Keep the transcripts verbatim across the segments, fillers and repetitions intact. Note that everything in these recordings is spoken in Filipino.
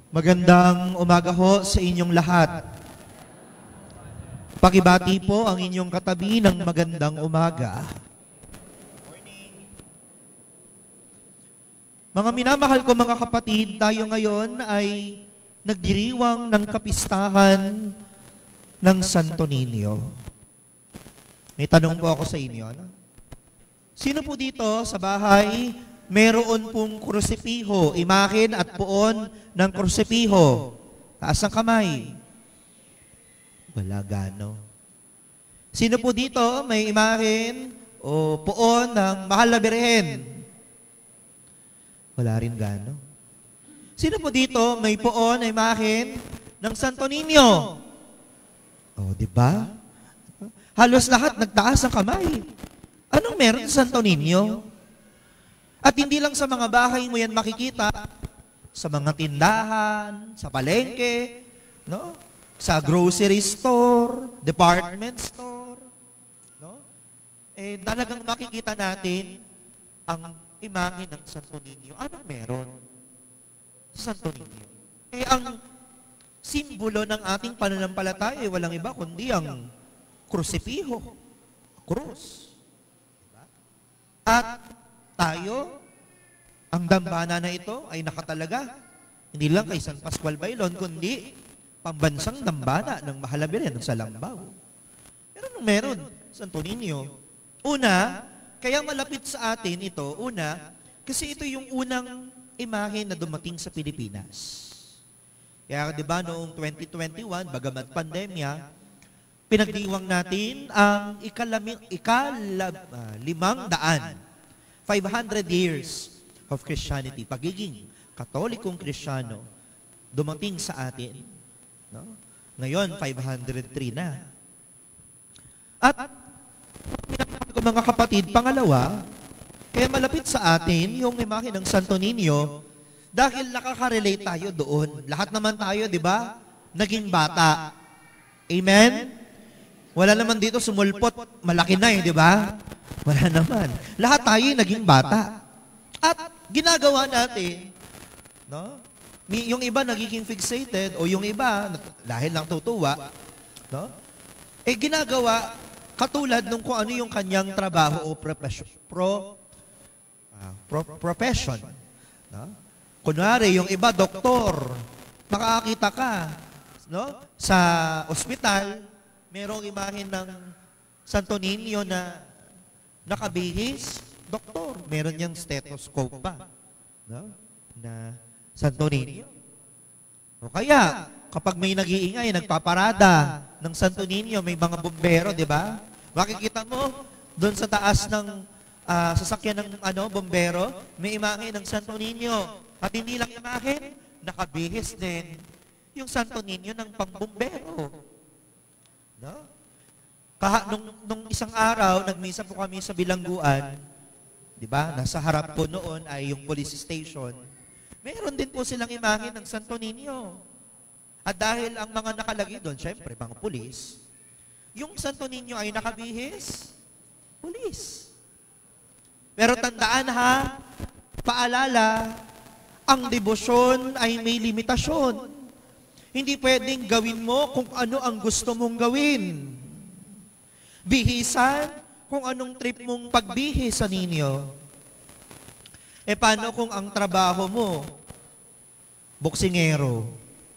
Magandang umaga ho sa inyong lahat. Pakibati po ang inyong katabi ng magandang umaga. Mga minamahal ko mga kapatid, tayo ngayon ay nagdiriwang ng kapistahan ng Santo Niño. May tanong po ako sa inyo. Ano? Sino po dito sa bahay meron pong krusipiho, imahen at puon ng krusipiho? Taas ang kamay. Wala gano. Sino po dito may imahen o puon ng Mahal na Birhen? Wala rin gano. Sino po dito may puon na imahen ng Santo Niño? O, di ba? Halos lahat nagtaas ang kamay. Anong meron sa Santo Niño? At hindi lang sa mga bahay mo yan makikita, sa mga tindahan, sa palengke, no? Sa grocery store, department store, no? Eh, talagang makikita natin ang imahe ng Santo Niño. Anong meron sa Santo Niño? Eh, ang simbolo ng ating pananampalataya ay walang iba kundi ang krusipiho, krus. Diba? At tayo, ang dambana na ito ay nakatalaga. Hindi lang kay San Pascual Bailon, kundi pambansang dambana ng Mahal na Birhen sa Langbao. Pero anong meron, Santo Niño? Una, kaya malapit sa atin ito, una, kasi ito yung unang imahe na dumating sa Pilipinas. Kaya di ba noong twenty twenty-one, bagamat pandemya, pinagdiwang natin ang ikalimang ikala, uh, limang daan five hundred years of Christianity, pagiging Katolikong Kristiyano, dumating sa atin. No? Ngayon, five hundred three na. At, ko mga kapatid, pangalawa, kaya malapit sa atin yung imahe ng Santo Niño, dahil nakaka-relate tayo doon. Lahat naman tayo, di ba? Naging bata. Amen? Wala naman dito sumulpot, malaki na eh, di ba? Wala naman. Lahat tayo naging bata. At ginagawa natin, no? Yung iba nagiging fixated o yung iba dahil lang tutuwa, no? Eh ginagawa katulad nung kung ano yung kanyang trabaho o profession, pro, uh, pro, profession, no? Kunwari yung iba doktor, makakita ka, no? Sa ospital, merong imahe ng Santo Niño na nakabihis, doktor. Meron niyang stethoscope pa. No? Na Santo Niño. O kaya, kapag may nag-iingay, nagpaparada ng Santo Niño, may mga bombero, di ba? Makikita mo, doon sa taas ng uh, sasakyan ng ano, bombero, may imahe ng Santo Niño. At hindi lang imahe, nakabihis din yung Santo Niño ng pangbombero. No? Kaha, nung, nung isang araw, nagmisa po kami sa Bilangguan, di ba? Nasa harap po noon ay yung police station. Meron din po silang imahe ng Santo Niño. At dahil ang mga nakalagay doon, syempre, mga pulis, yung Santo Niño ay nakabihis, pulis. Pero tandaan ha, paalala, ang debosyon ay may limitasyon. Hindi pwedeng gawin mo kung ano ang gusto mong gawin. Bihisan kung anong trip mong pagbihis sa ninyo. E paano kung ang trabaho mo, boksingero?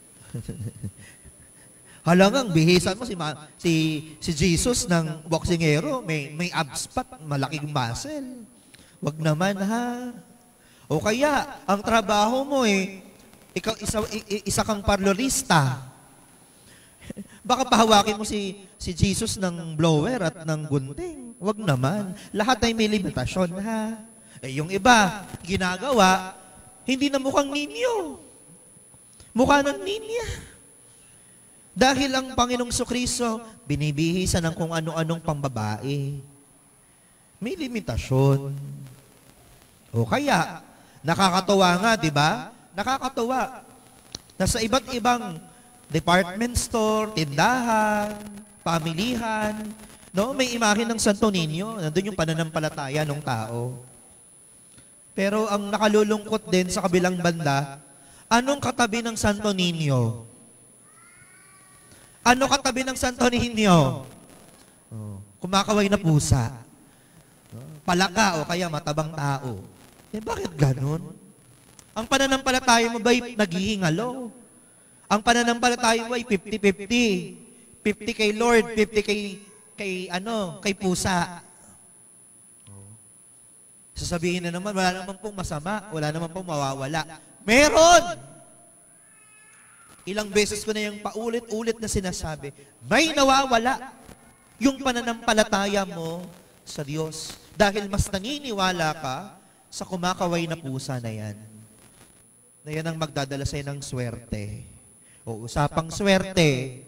Halangang bihisan mo si, si, si Jesus ng boksingero, may, may abs pa, malaking muscle. Wag naman ha. O kaya, ang trabaho mo eh, ikaw, isa, isa kang parlorista. Baka pahawakin mo si, si Jesus ng blower at ng gunting. Wag naman. Lahat ay may limitasyon, ha? Eh, yung iba, ginagawa, hindi na mukhang ninyo. Mukha ng ninya. Dahil ang Panginoong Sukristo, binibihisan ng kung ano-anong pambabae. May limitasyon. O kaya, nakakatuwa nga, di ba? Nakakatuwa. Nasa iba't ibang department store, tindahan, pamilihan, no? May imahe ng Santo Niño. Nandun yung pananampalataya ng tao. Pero ang nakalulungkot din sa kabilang banda, Anong katabi ng Santo Niño? Ano katabi ng Santo Niño? Oh, kumakaway na pusa. Palaka o kaya matabang tao. Eh bakit ganun? Ang pananampalataya mo ba'y naghihingalo? Ang pananampalataya mo ay fifty fifty. fifty kay Lord, fifty kay kay ano, kay pusa. Sasabihin na naman, wala naman pong masama, wala naman pong mawawala. Meron! Ilang beses ko na yung paulit-ulit na sinasabi, may nawawala yung pananampalataya mo sa Diyos. Dahil mas naniniwala ka sa kumakaway na pusa na yan. Na yan ang magdadala sa'yo ng swerte. O usapang swerte,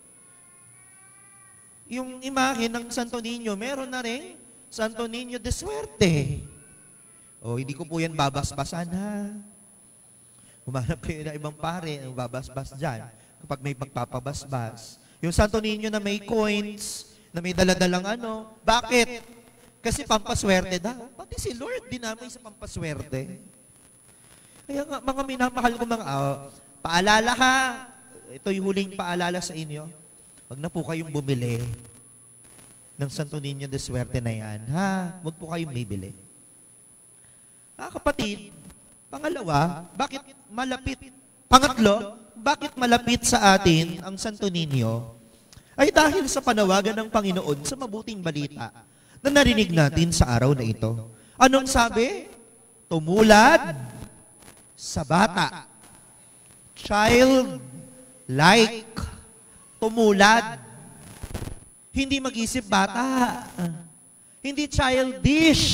yung imahe ng Santo Niño, meron na rin Santo Niño de Suerte. O hindi ko po yan babasbasan ha. Humanap kayo na ibang pare ang babasbas dyan kapag may pagpapabasbas. Yung Santo Niño na may coins, na may daladalang ano. Bakit? Kasi pampaswerte daw. Pati si Lord dinamay sa pampaswerte. Kaya nga, mga minamahal ko mga, uh, paalala ha, ito yung huling paalala sa inyo. Huwag na po kayong bumili ng Santo Niño de Suerte na yan. Ha? Huwag po kayong bibili. Ah, kapatid, pangalawa, bakit malapit? Pangatlo, bakit malapit sa atin ang Santo Niño? Ay dahil sa panawagan ng Panginoon sa mabuting balita na narinig natin sa araw na ito. Anong sabi? Tumulad sa bata. Child-like. Tumulad. Hindi mag-isip bata. Hindi childish.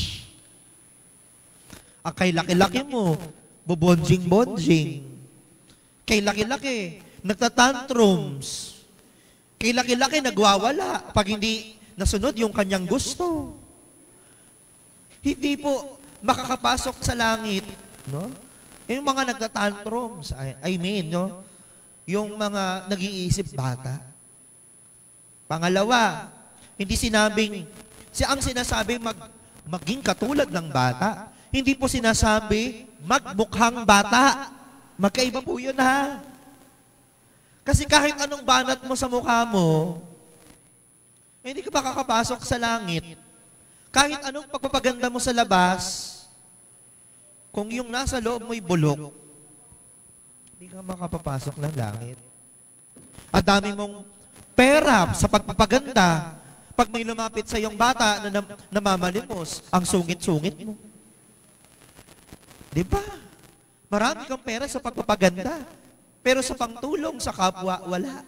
Ang kay laki-laki mo, bubonjing-bonjing. Kay laki-laki, nagtatantrums. Kay laki-laki, nagwawala pag hindi nasunod yung kanyang gusto. Hindi po makakapasok sa langit, no? Yung mga nagtatantrums, I, I mean, no? Yung mga nag-iisip bata. Pangalawa, hindi sinabing, si ang sinasabi mag, maging katulad ng bata. Hindi po sinasabi magmukhang bata. Magkaiba po yun ha. Kasi kahit anong banat mo sa mukha mo, hindi ka makakapasok sa langit. Kahit anong pagpapaganda mo sa labas, kung yung nasa loob mo'y bulok, hindi ka makapapasok ng langit. At dami mong pera sa pagpapaganda, pag may lumapit sa iyong bata na nam namamalimos, ang sungit-sungit mo. Di ba? Marami kang pera sa pagpapaganda, pero sa pangtulong sa kapwa, wala.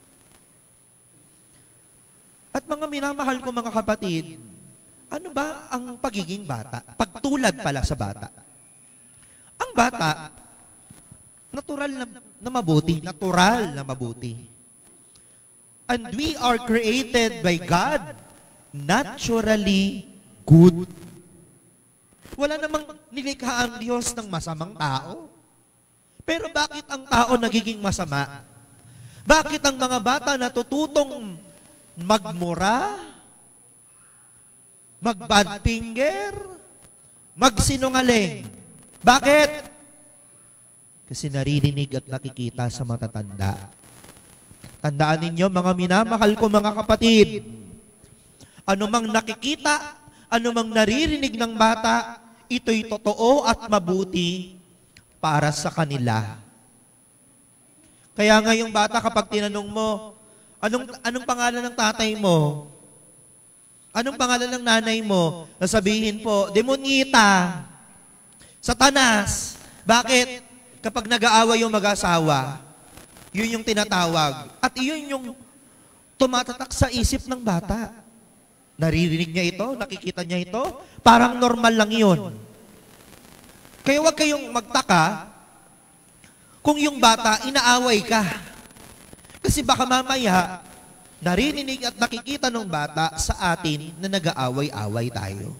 At mga minamahal ko mga kapatid, ano ba ang pagiging bata? Pagtulad pala sa bata. Ang bata, natural na, na mabuti. Natural na mabuti. And we are created by God naturally good. Wala namang nilikha ang Diyos ng masamang tao. Pero bakit ang tao nagiging masama? Bakit ang mga bata natututong magmura, mag-bad finger, magsinungaling? Bakit? Kasi naririnig at nakikita sa matatanda. Tandaan ninyo, mga minamahal ko mga kapatid, anumang nakikita, anumang naririnig ng bata, ito'y totoo at mabuti para sa kanila. Kaya nga yung bata kapag tinanong mo, anong, anong pangalan ng tatay mo? Anong pangalan ng nanay mo? Nasabihin po, Demonyita, Satanas. Bakit? Kapag nag-aaway yung mag-asawa, yun yung tinatawag. At yun yung tumatatak sa isip ng bata. Naririnig niya ito, nakikita niya ito, parang normal lang yun. Kaya huwag kayong magtaka kung yung bata, inaaway ka. Kasi baka mamaya, naririnig at nakikita ng bata sa atin na nag-aaway-away tayo.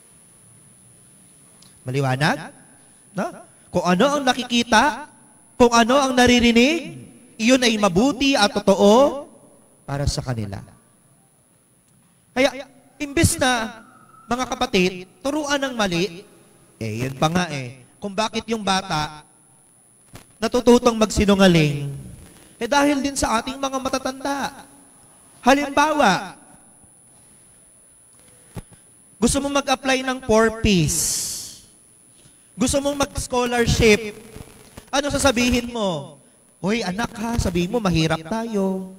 Maliwanag? No? Kung ano ang nakikita, kung ano ang naririnig, iyon ay mabuti at totoo para sa kanila. Kaya, imbes na, mga kapatid, turuan ng mali, eh, yun pa nga eh, kung bakit yung bata, natututong magsinungaling? Eh dahil din sa ating mga matatanda. Halimbawa, gusto mo mag-apply ng four Ps. Gusto mong mag-scholarship. Ano sasabihin mo? Hoy, anak ha, sabihin mo, mahirap tayo.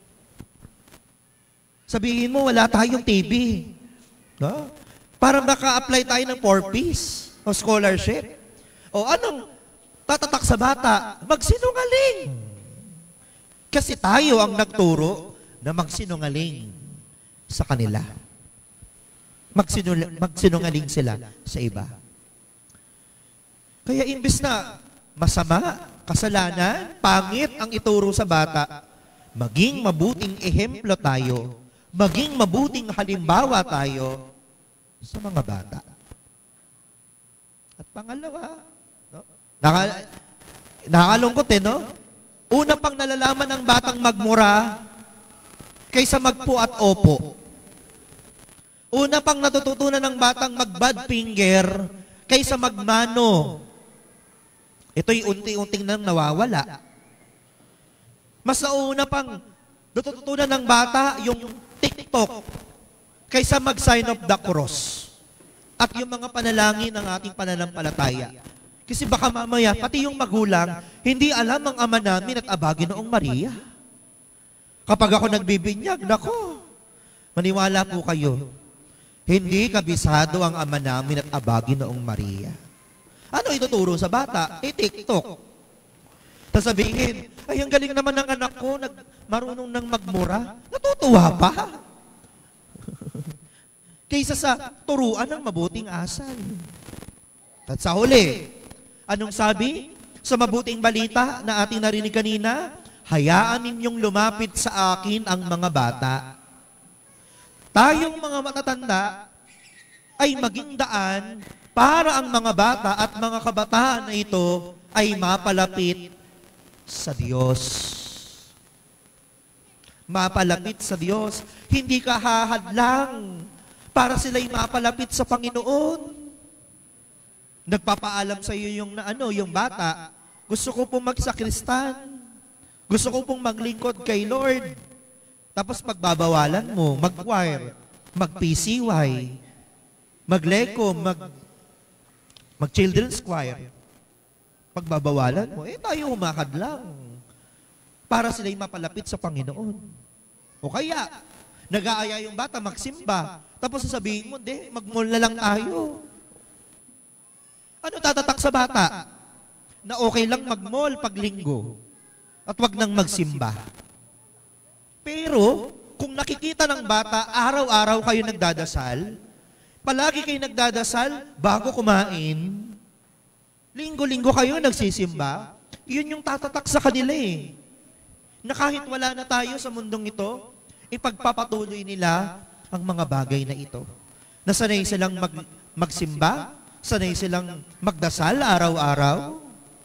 Sabihin mo, wala tayong T V. No? Para maka-apply tayo ng four Ps o scholarship. O anong tatatak sa bata? Magsinungaling. Kasi tayo ang nagturo na magsinungaling sa kanila. Magsinul- magsinungaling sila sa iba. Kaya imbes na masama, kasalanan, pangit ang ituro sa bata, maging mabuting ehemplo tayo, maging mabuting halimbawa tayo sa mga bata. At pangalawa, no? Naka, nakakalungkot eh, no? Una pang nalalaman ng batang magmura kaysa magpo at opo. Una pang natututunan ng batang mag-bad finger kaysa magmano. Ito'y unti-unting nang nawawala. Mas nauna pang natututunan ng bata yung TikTok kaysa mag-sign of the cross. At yung mga panalangin ng ating pananampalataya. Kasi baka mamaya, pati yung magulang, hindi alam ang ama namin at Aba Ginoong Maria. Kapag ako nagbibinyag, nako, maniwala po kayo, hindi kabisado ang ama namin at Aba Ginoong Maria. Ano ituturo sa bata? Eh, TikTok. Sasabihin, ay, ang galing naman ng anak ko, nag, marunong nang magmura. Natutuwa pa. Kaysa sa turuan ng mabuting asal. At sa huli, anong sabi? Sa mabuting balita na ating narinig kanina, hayaan ninyong lumapit sa akin ang mga bata. Tayong mga matatanda ay maging daan para ang mga bata at mga kabataan na ito ay mapalapit sa Diyos. Mapalapit sa Diyos. Hindi ka hahadlang para sila'y mapalapit sa Panginoon. Nagpapaalam sa iyo yung na ano, yung bata, gusto ko pong magsakristan. Gusto ko pong maglingkod kay Lord. Tapos pagbabawalan mo, mag-choir, mag-P C Y, mag-leko, mag mag-children's choir. Pagbabawalan mo, eh tayo humakad lang para sila'y mapalapit sa Panginoon. O kaya, nag-aaya yung bata, magsimba, tapos sasabihin mo, hindi, mag-mall na lang tayo. Ano tatatak sa bata? Na okay lang mag-mall pag linggo at wag nang magsimba. Pero, kung nakikita ng bata, araw-araw kayo nagdadasal, palagi kayo nagdadasal bago kumain, linggo-linggo kayo nagsisimba, yun yung tatatak sa kanila eh. Na kahit wala na tayo sa mundong ito, ipagpapatuloy nila ang mga bagay na ito. Nasanay silang mag, magsimba, sanay silang magdasal araw-araw.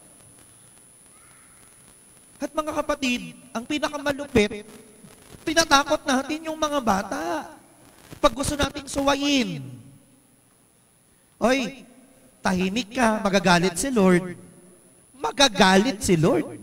At mga kapatid, ang pinakamalupit, tinatakot natin yung mga bata. Pag gusto nating suwayin, oy, tahimik ka, magagalit si Lord. Magagalit si Lord.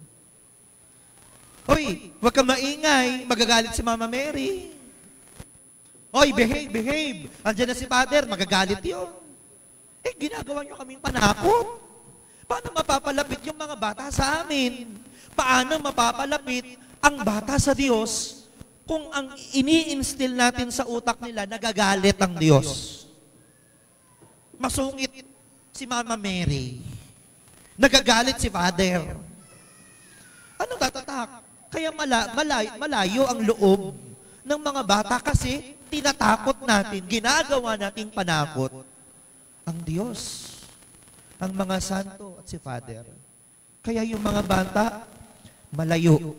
Oy, huwag ka maingay, magagalit si Mama Mary. Oy, behave, behave. Andiyan na si Father, magagalit yun. Eh, ginagawa nyo kaming panakot. Paano mapapalapit yung mga bata sa amin? Paano mapapalapit ang bata sa Diyos kung ang ini-instill natin sa utak nila, nagagalit ang Diyos? Masungit si Mama Mary. Nagagalit si Father. Ano tatatak? Kaya mala, malay, malayo ang loob ng mga bata kasi tinatakot natin, ginagawa nating panakot ang Diyos, ang mga santo at si Father. Kaya yung mga bata, malayo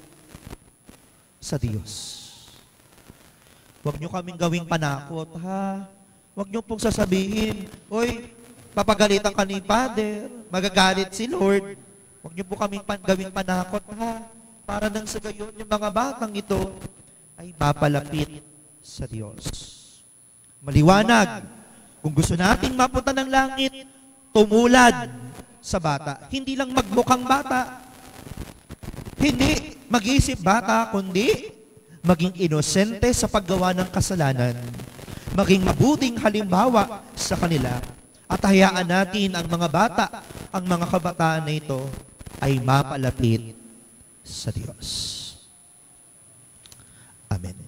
sa Diyos. Huwag nyo kaming gawing panakot, ha? Huwag nyo pong sasabihin, oy, papagalitan ka ni Father, magagalit si Lord. Huwag nyo po kaming pan gawing panakot, ha? Para nang sa gayon, yung mga batang ito ay mapalapit sa Diyos. Maliwanag, kung gusto nating mapunta ng langit, tumulad sa bata. Hindi lang magmukhang bata. Hindi mag-iisip bata, kundi maging inosente sa paggawa ng kasalanan. Maging mabuting halimbawa sa kanila. At hayaan natin ang mga bata, ang mga kabataan na ito ay mapalapit sa Diyos. Amen.